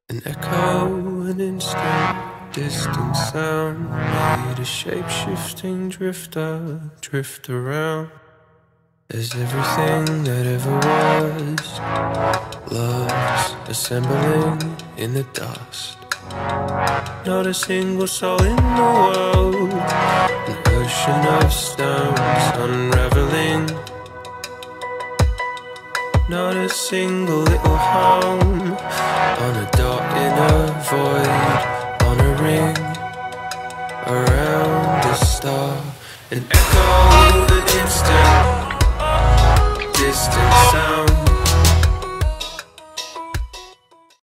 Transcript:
An echo, an instant, distant sound made a shape-shifting drifter drift around. There's everything that ever was, love's assembling in the dust. Not a single soul in the world, an ocean of stones unraveling. Not a single little home on a dot in a void, on a ring around a star. And